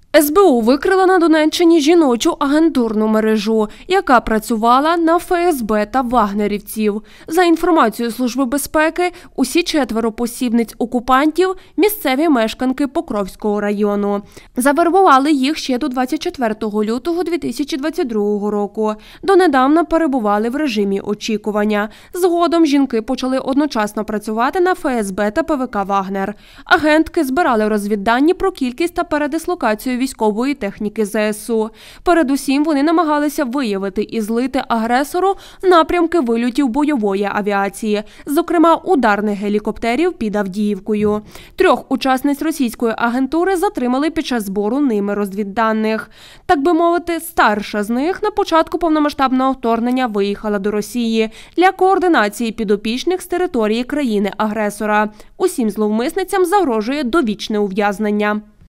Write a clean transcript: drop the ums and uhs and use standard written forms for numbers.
СБУ викрила на Донеччині жіночу агентурну мережу, яка працювала на ФСБ та вагнерівців. За інформацією Служби безпеки, усі 4 посібниць окупантів – місцеві мешканки Покровського району. Завербували їх ще до 24 лютого 2022 року. Донедавна перебували в режимі очікування. Згодом жінки почали одночасно працювати на ФСБ та ПВК «Вагнер». Агентки збирали розвіддані про кількість та передислокацію військової техніки ЗСУ. Передусім, вони намагалися виявити і злити агресору напрямки вильотів бойової авіації, зокрема ударних гелікоптерів під Авдіївкою. 3 учасниць російської агентури затримали під час збору ними розвідданих. Так би мовити, старша з них на початку повномасштабного вторгнення виїхала до Росії для координації підопічних з території країни-агресора. Усім зловмисницям загрожує довічне ув'язнення.